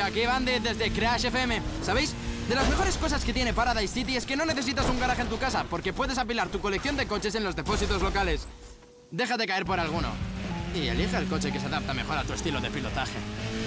aquí Bandit desde Crash FM. ¿Sabéis? De las mejores cosas que tiene Paradise City es que no necesitas un garaje en tu casa, porque puedes apilar tu colección de coches en los depósitos locales. Déjate caer por alguno y elige el coche que se adapta mejor a tu estilo de pilotaje.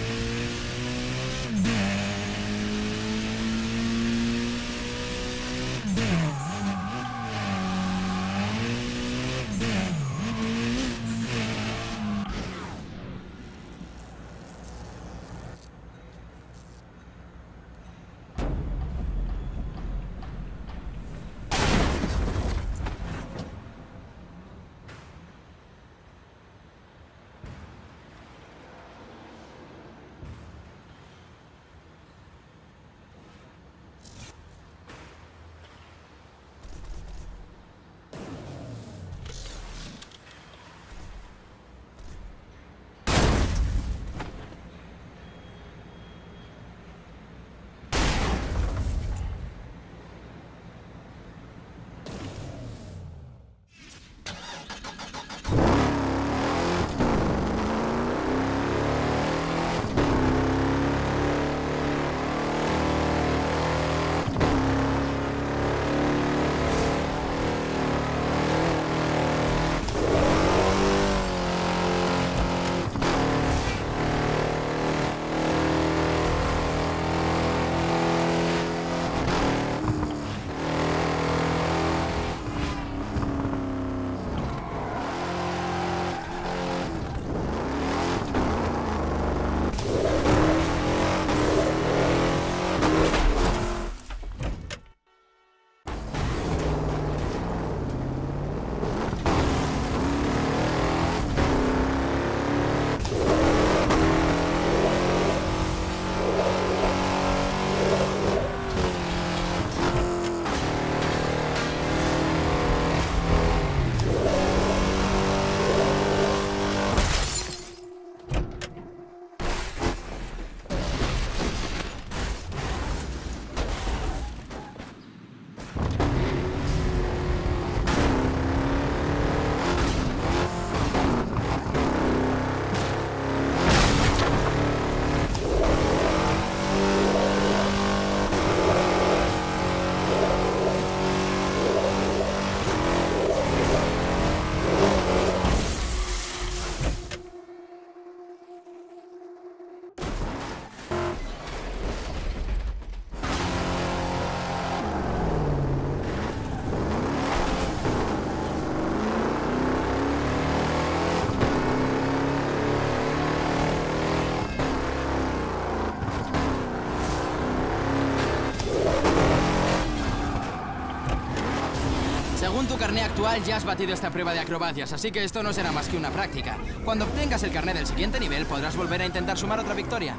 Según tu carné actual, ya has batido esta prueba de acrobacias, así que esto no será más que una práctica. Cuando obtengas el carné del siguiente nivel, podrás volver a intentar sumar otra victoria.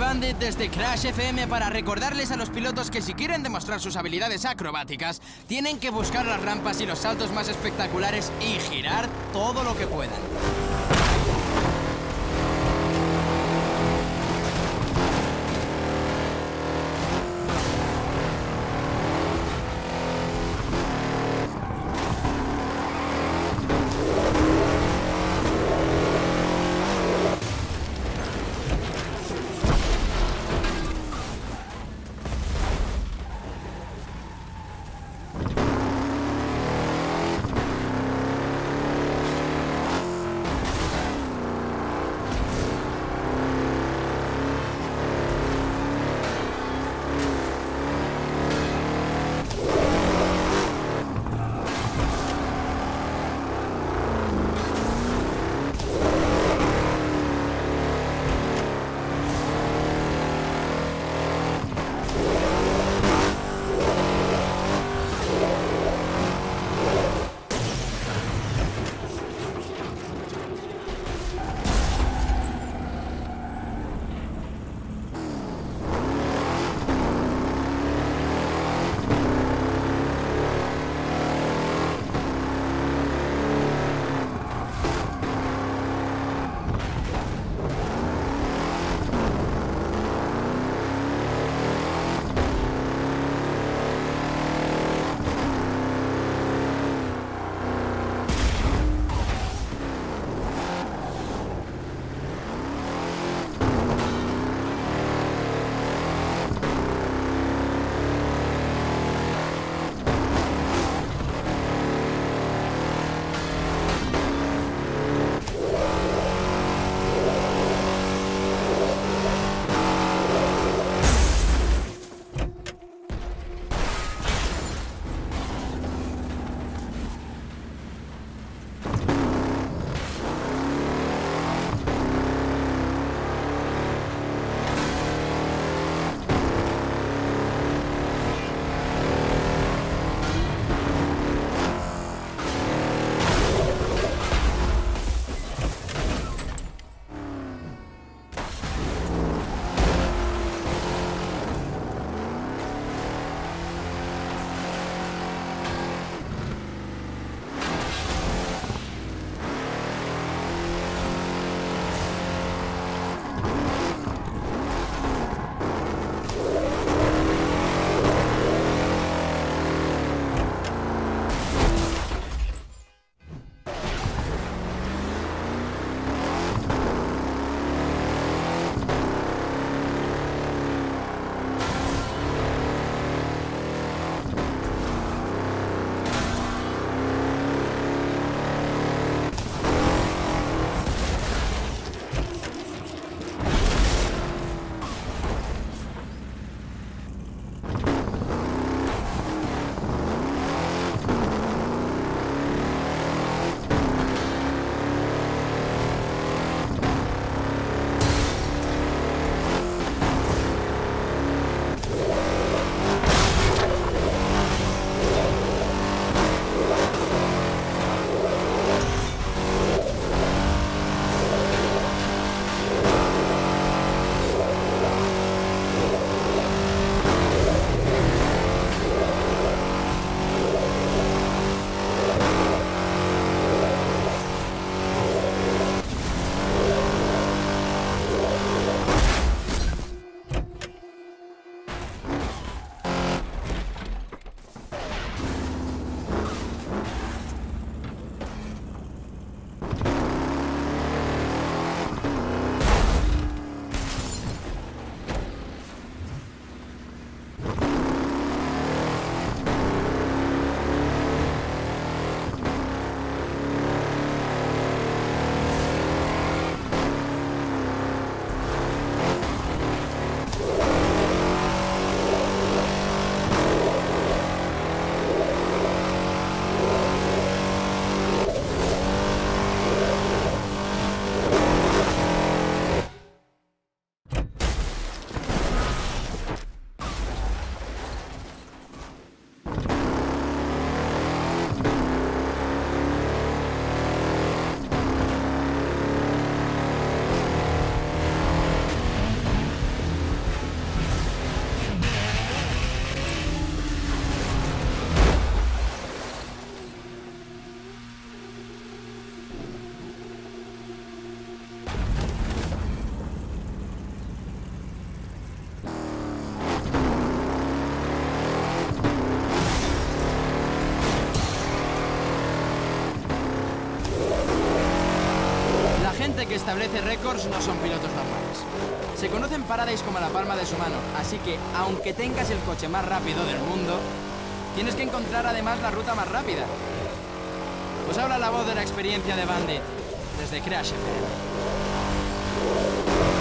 Bandit desde Crash FM para recordarles a los pilotos que si quieren demostrar sus habilidades acrobáticas, tienen que buscar las rampas y los saltos más espectaculares y girar todo lo que puedan. gente que establece récords no son pilotos normales. Se conocen Paradise como la palma de su mano, así que, aunque tengas el coche más rápido del mundo, tienes que encontrar además la ruta más rápida. Os habla la voz de la experiencia de Bandy, desde Crash FM.